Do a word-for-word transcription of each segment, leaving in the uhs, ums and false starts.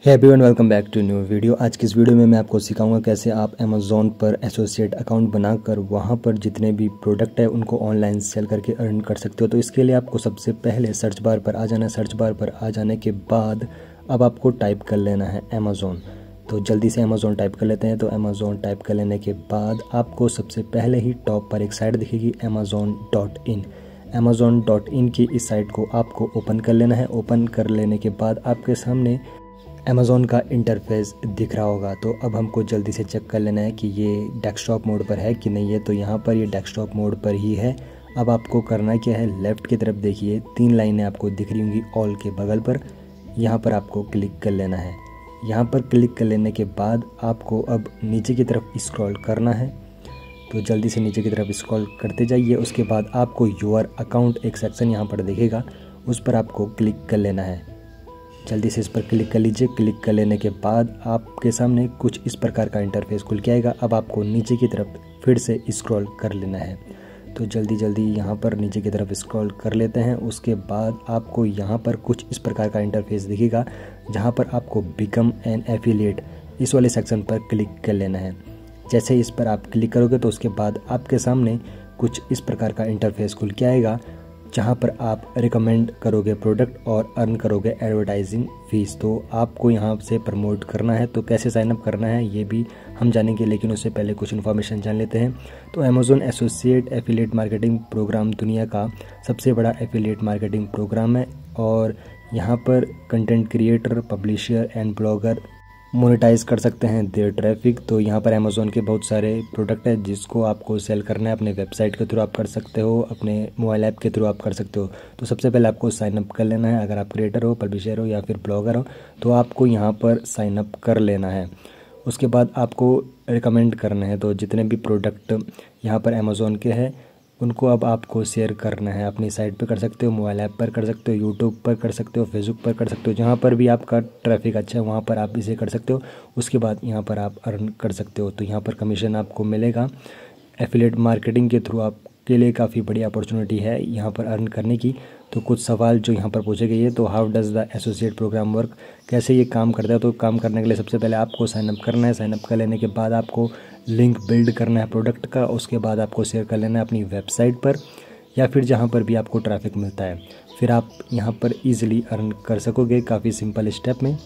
Hey everyone, welcome back to new video. आज की इस वीडियो में मैं आपको सिखाऊंगा कैसे आप अमेज़ॉन पर एसोसिएट अकाउंट बनाकर वहां पर जितने भी प्रोडक्ट है उनको ऑनलाइन सेल करके अर्न कर सकते हो। तो इसके लिए आपको सबसे पहले सर्च बार पर आ जाना है। सर्च बार पर आ जाने के बाद अब आपको टाइप कर लेना है अमेज़ॉन। तो जल्दी से अमेज़ॉन टाइप कर लेते हैं। तो अमेज़ॉन टाइप कर लेने के बाद आपको सबसे पहले ही टॉप पर एक साइट दिखेगी Amazon dot in. Amazon dot in की इस साइट को आपको ओपन कर लेना है। ओपन कर लेने के बाद आपके सामने अमेज़ॉन का इंटरफेस दिख रहा होगा। तो अब हमको जल्दी से चेक कर लेना है कि ये डेस्कटॉप मोड पर है कि नहीं है। तो यहाँ पर ये डेस्कटॉप मोड पर ही है। अब आपको करना क्या है, लेफ़्ट की तरफ देखिए तीन लाइनें आपको दिख रही होंगी ऑल के बगल पर। यहाँ पर आपको क्लिक कर लेना है। यहाँ पर क्लिक कर लेने के बाद आपको अब नीचे की तरफ स्क्रॉल करना है। तो जल्दी से नीचे की तरफ स्क्रॉल करते जाइए। उसके बाद आपको योर अकाउंट एक सेक्शन यहाँ पर दिखेगा, उस पर आपको क्लिक कर लेना है। जल्दी से इस पर क्लिक कर लीजिए। क्लिक कर लेने के बाद आपके सामने कुछ इस प्रकार का इंटरफेस खुल के आएगा। अब आपको नीचे की तरफ फिर से स्क्रॉल कर लेना है। तो जल्दी जल्दी यहाँ पर नीचे की तरफ स्क्रॉल कर लेते हैं। उसके बाद आपको यहाँ पर कुछ इस प्रकार का इंटरफेस दिखेगा, जहाँ पर आपको बिकम एन एफिलिएट इस वाले सेक्शन पर क्लिक कर लेना है। जैसे इस पर आप क्लिक करोगे तो उसके बाद आपके सामने कुछ इस प्रकार का इंटरफेस खुल के आएगा, जहाँ पर आप रिकमेंड करोगे प्रोडक्ट और अर्न करोगे एडवर्टाइजिंग फीस। तो आपको यहाँ से प्रमोट करना है। तो कैसे साइन अप करना है ये भी हम जानेंगे, लेकिन उससे पहले कुछ इन्फॉर्मेशन जान लेते हैं। तो Amazon associate affiliate marketing program दुनिया का सबसे बड़ा एफिलिएट मार्केटिंग प्रोग्राम है और यहाँ पर content creator, publisher and blogger monetize कर सकते हैं देयर ट्रैफिक। तो यहाँ पर अमेज़ॉन के बहुत सारे प्रोडक्ट है जिसको आपको सेल करना है। अपने वेबसाइट के थ्रू आप कर सकते हो, अपने मोबाइल ऐप के थ्रू आप कर सकते हो। तो सबसे पहले आपको साइन अप कर लेना है। अगर आप क्रिएटर हो, पब्लिशर हो या फिर ब्लॉगर हो तो आपको यहाँ पर साइन अप कर लेना है। उसके बाद आपको रिकमेंड करना है। तो जितने भी प्रोडक्ट यहाँ पर अमेज़ॉन के हैं उनको अब आपको शेयर करना है। अपनी साइट पे कर सकते हो, मोबाइल ऐप पर कर सकते हो, यूट्यूब पर कर सकते हो, फेसबुक पर कर सकते हो। जहाँ पर भी आपका ट्रैफिक अच्छा है वहाँ पर आप इसे कर सकते हो। उसके बाद यहाँ पर आप अर्न कर सकते हो। तो यहाँ पर कमीशन आपको मिलेगा। एफिलिएट मार्केटिंग के थ्रू आपके लिए काफ़ी बड़ी अपॉर्चुनिटी है यहाँ पर अर्न करने की। तो कुछ सवाल जो यहाँ पर पूछे गए हैं, तो how does the associate program work, कैसे ये काम करता है। तो काम करने के लिए सबसे पहले आपको साइनअप करना है। साइनअप कर लेने के बाद आपको लिंक बिल्ड करना है प्रोडक्ट का। उसके बाद आपको शेयर कर लेना है अपनी वेबसाइट पर या फिर जहाँ पर भी आपको ट्रैफिक मिलता है। फिर आप यहाँ पर ईजिली अर्न कर सकोगे काफ़ी सिंपल स्टेप में।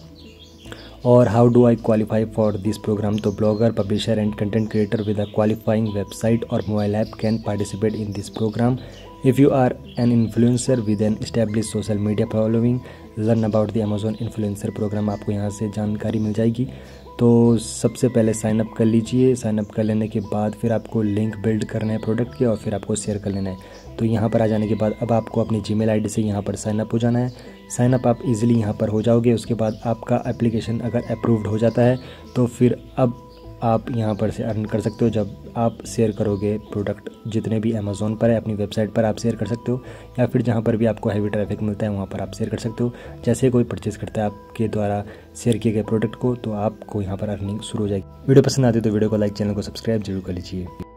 और how do I qualify for this program, तो blogger, publisher and content creator with a qualifying website और mobile app can participate in this program. If you are an influencer with an establish social media following, learn about the Amazon influencer program. आपको यहाँ से जानकारी मिल जाएगी। तो सबसे पहले sign up कर लीजिए। साइन अप कर लेने के बाद फिर आपको लिंक बिल्ड करना है प्रोडक्ट के और फिर आपको शेयर कर लेना है। तो यहाँ पर आ जाने के बाद अब आपको अपनी जीमेल आईडी से यहाँ पर साइन अप हो जाना है। साइन अप आप इजीली यहाँ पर हो जाओगे। उसके बाद आपका एप्लीकेशन अगर अप्रूव्ड हो जाता है तो फिर अब आप यहाँ पर से अर्न कर सकते हो। जब आप शेयर करोगे प्रोडक्ट जितने भी अमेज़ॉन पर है, अपनी वेबसाइट पर आप शेयर कर सकते हो या फिर जहाँ पर भी आपको हैवी ट्रैफिक मिलता है वहाँ पर आप शेयर कर सकते हो। जैसे कोई परचेज़ करता है आपके द्वारा शेयर किए गए प्रोडक्ट को तो आपको यहाँ पर अर्निंग शुरू हो जाएगी। वीडियो पसंद आती है तो वीडियो को लाइक, चैनल को सब्सक्राइब जरूर कर लीजिए।